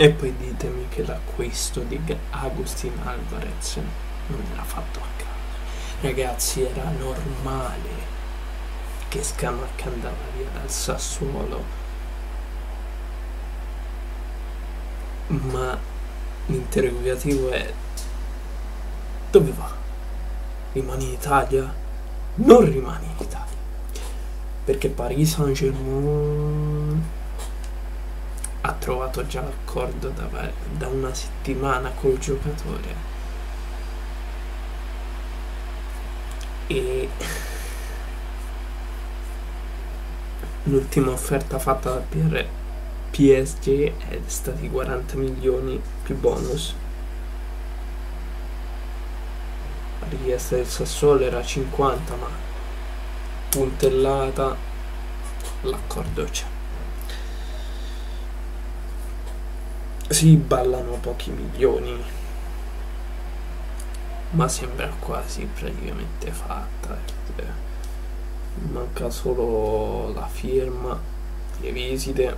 E poi ditemi che l'acquisto di Agustín Álvarez non era fatto a caso. Ragazzi, era normale che Scamacca andava via dal Sassuolo, ma l'interrogativo è: dove va? Rimane in Italia? Non rimane in Italia, perché Paris Saint-Germain ha trovato già l'accordo da una settimana col giocatore e l'ultima offerta fatta dal PSG è stati 40 milioni più bonus. La richiesta del Sassuolo era 50, ma puntellata, l'accordo c'è. Si ballano pochi milioni, ma sembra quasi praticamente fatta. Manca solo la firma, le visite.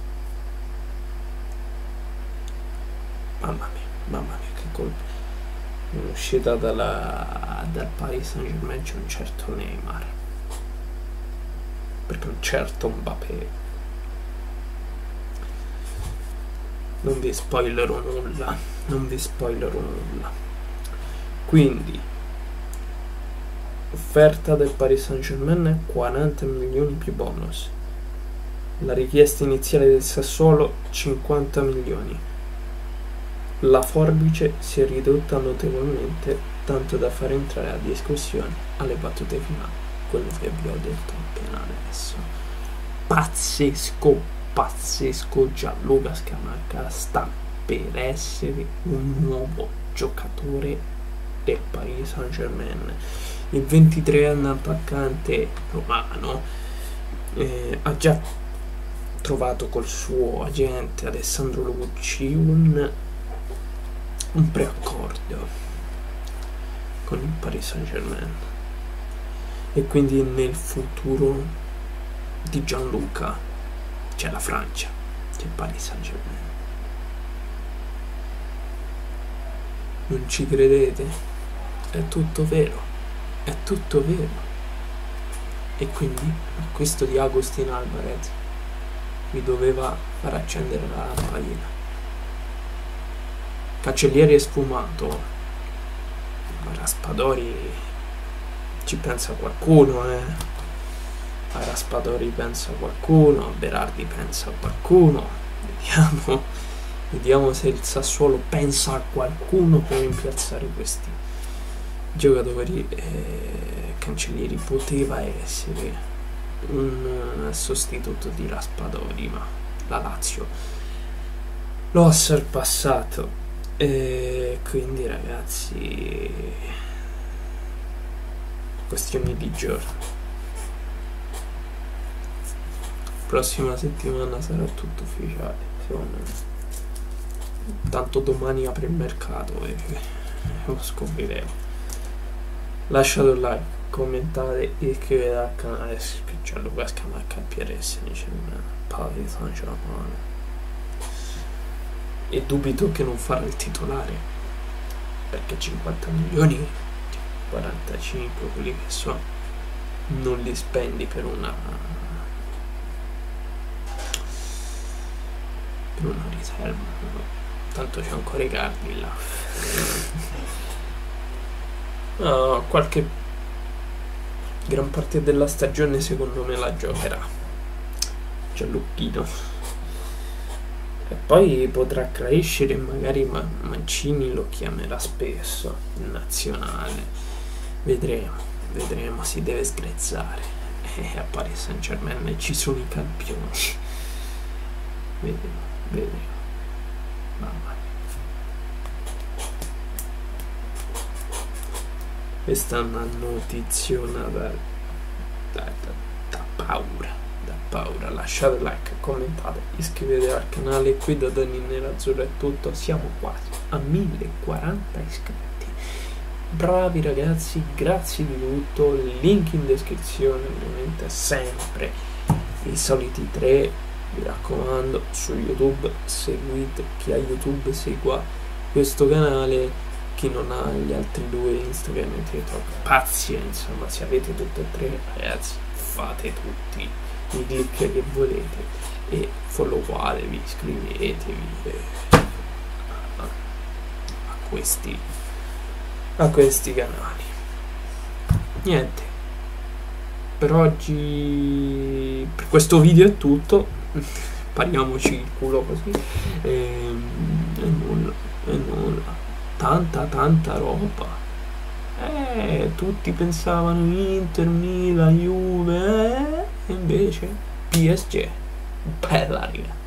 Mamma mia, che colpo. In uscita dal Paris Saint-Germain c'è un certo Neymar, perché un certo Mbappé. Non vi spoilerò nulla. Quindi offerta del Paris Saint-Germain è 40 milioni più bonus. La richiesta iniziale del Sassuolo 50 milioni. La forbice si è ridotta notevolmente, tanto da far entrare a discussione alle battute finali quello che vi ho detto appena adesso. Pazzesco, Gianluca Scamacca sta per essere un nuovo giocatore del Paris Saint-Germain. Il 23enne attaccante romano ha già trovato col suo agente Alessandro Lucci un preaccordo con il Paris Saint-Germain, e quindi nel futuro di Gianluca c'è la Francia, c'è il Paris Saint-Germain. Non ci credete? È tutto vero. E quindi l'acquisto di Agustín Álvarez mi doveva far accendere la lampadina. Cancellieri è sfumato, ma Raspadori ci pensa qualcuno, a Raspadori pensa qualcuno, a Berardi pensa qualcuno. Vediamo se il Sassuolo pensa a qualcuno per rimpiazzare questi giocatori. Cancellieri poteva essere un sostituto di Raspadori, ma la Lazio lo ha sorpassato. E quindi ragazzi, questioni di giorno. Prossima settimana sarà tutto ufficiale, secondo me. Tanto domani apre il mercato e lo scopriremo. Lasciate un like, commentate e iscrivetevi al canale. Gianluca Scamacca PRS Paris Saint-Germain. E dubito che non farà il titolare, perché 50 milioni, 45 quelli che sono, non li spendi per una riserva. Tanto c'è ancora Icardi là. No, qualche gran parte della stagione secondo me la giocherà Gianluchino. E poi potrà crescere, magari Mancini lo chiamerà spesso in nazionale. Vedremo, si deve sgrezzare. E a Paris Saint-Germain ci sono i campioni. Vedremo. Mamma mia. Questa è una notiziona da paura. Lasciate like, commentate, iscrivetevi al canale. Qui da Dani Nerazzurro è tutto. Siamo quasi a 1040 iscritti. Bravi ragazzi, grazie di tutto. Link in descrizione, ovviamente sempre i soliti 3 mi raccomando, su YouTube seguite, chi ha YouTube segua questo canale, chi non ha gli altri due, Instagram e TikTok, pazienza, ma se avete tutte e tre, ragazzi, fate tutti i click che volete e followatevi, iscrivetevi a questi canali. Niente, per oggi, per questo video è tutto. Pariamoci il culo così e nulla, tanta roba. Tutti pensavano Inter, Milan, Juve, e invece PSG, bella raga.